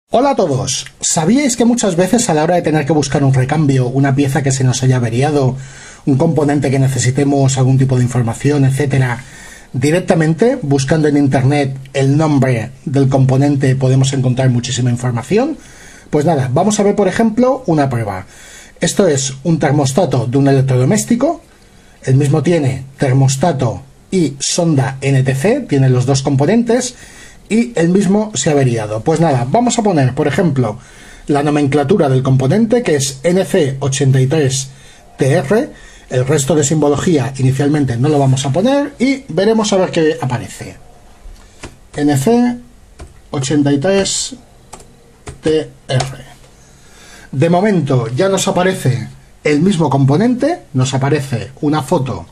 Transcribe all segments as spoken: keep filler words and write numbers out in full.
Hola a todos. ¿Sabíais que muchas veces a la hora de tener que buscar un recambio, una pieza que se nos haya averiado, un componente que necesitemos algún tipo de información, etcétera, directamente buscando en internet el nombre del componente podemos encontrar muchísima información? Pues nada, vamos a ver por ejemplo una prueba. Esto es un termostato de un electrodoméstico. El mismo tiene termostato y sonda N T C, tiene los dos componentes. Y el mismo se ha averiado. Pues nada, vamos a poner, por ejemplo, la nomenclatura del componente, que es N C ochenta y tres T R. El resto de simbología inicialmente no lo vamos a poner y veremos a ver qué aparece. N C ochenta y tres T R. De momento ya nos aparece el mismo componente, nos aparece una foto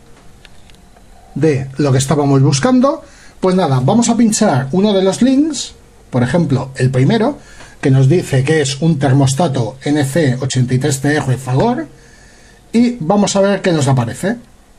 de lo que estábamos buscando. Pues nada, vamos a pinchar uno de los links, por ejemplo, el primero, que nos dice que es un termostato N C ochenta y tres T R Fagor, y vamos a ver qué nos aparece.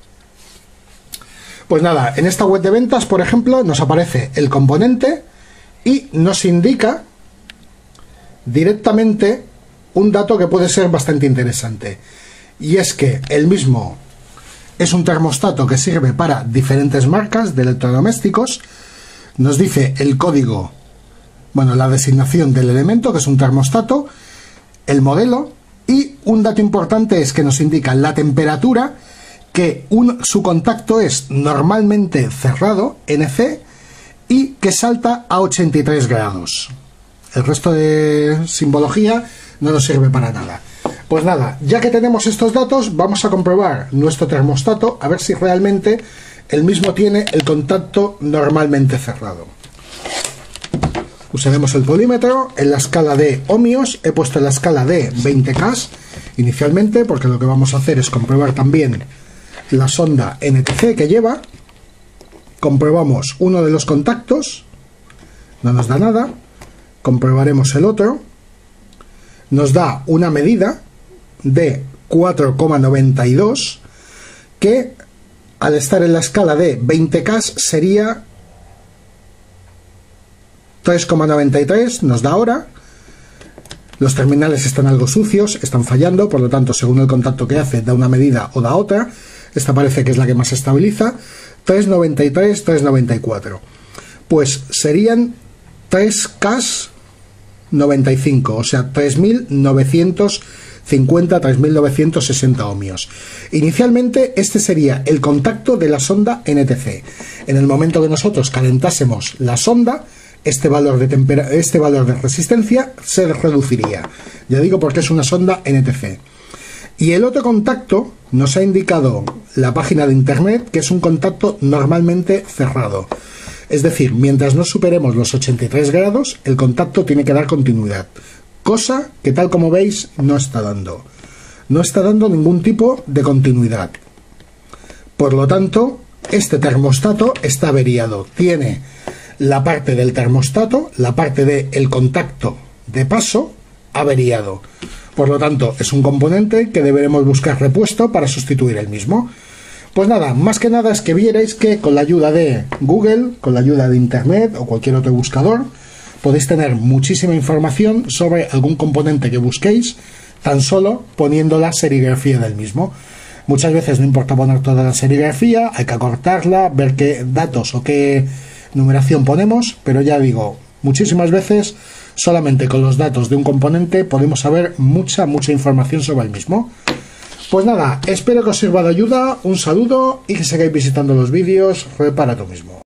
Pues nada, en esta web de ventas, por ejemplo, nos aparece el componente y nos indica directamente un dato que puede ser bastante interesante, y es que el mismo es un termostato que sirve para diferentes marcas de electrodomésticos. Nos dice el código, bueno, la designación del elemento, que es un termostato, el modelo, y un dato importante es que nos indica la temperatura, que un, su contacto es normalmente cerrado, N C, y que salta a ochenta y tres grados. El resto de simbología no nos sirve para nada. Pues nada, ya que tenemos estos datos, vamos a comprobar nuestro termostato a ver si realmente el mismo tiene el contacto normalmente cerrado. Usaremos el polímetro. En la escala de ohmios he puesto la escala de veinte K inicialmente, porque lo que vamos a hacer es comprobar también la sonda N T C que lleva. Comprobamos uno de los contactos, no nos da nada. Comprobaremos el otro, nos da una medida de cuatro coma noventa y dos, que al estar en la escala de veinte K sería tres coma noventa y tres, nos da ahora. Los terminales están algo sucios, están fallando, por lo tanto, según el contacto que hace, da una medida o da otra. Esta parece que es la que más se estabiliza. tres coma noventa y tres, tres coma noventa y cuatro. Pues serían tres K noventa y cinco, o sea, tres mil novecientos cincuenta, tres mil novecientos sesenta ohmios. Inicialmente este sería el contacto de la sonda N T C. En el momento que nosotros calentásemos la sonda, este valor de tempera este valor de resistencia se reduciría. Ya digo porque es una sonda N T C. Y el otro contacto nos ha indicado la página de internet que es un contacto normalmente cerrado. Es decir, mientras no superemos los ochenta y tres grados, el contacto tiene que dar continuidad. Cosa que, tal como veis, no está dando. No está dando ningún tipo de continuidad. Por lo tanto, este termostato está averiado. Tiene la parte del termostato, la parte del contacto de paso, averiado. Por lo tanto, es un componente que deberemos buscar repuesto para sustituir el mismo. Pues nada, más que nada es que vierais que con la ayuda de Google, con la ayuda de Internet o cualquier otro buscador, podéis tener muchísima información sobre algún componente que busquéis, tan solo poniendo la serigrafía del mismo. Muchas veces no importa poner toda la serigrafía, hay que acortarla, ver qué datos o qué numeración ponemos, pero ya digo, muchísimas veces solamente con los datos de un componente podemos saber mucha, mucha información sobre el mismo. Pues nada, espero que os sirva de ayuda, un saludo y que sigáis visitando los vídeos. Repara tú mismo.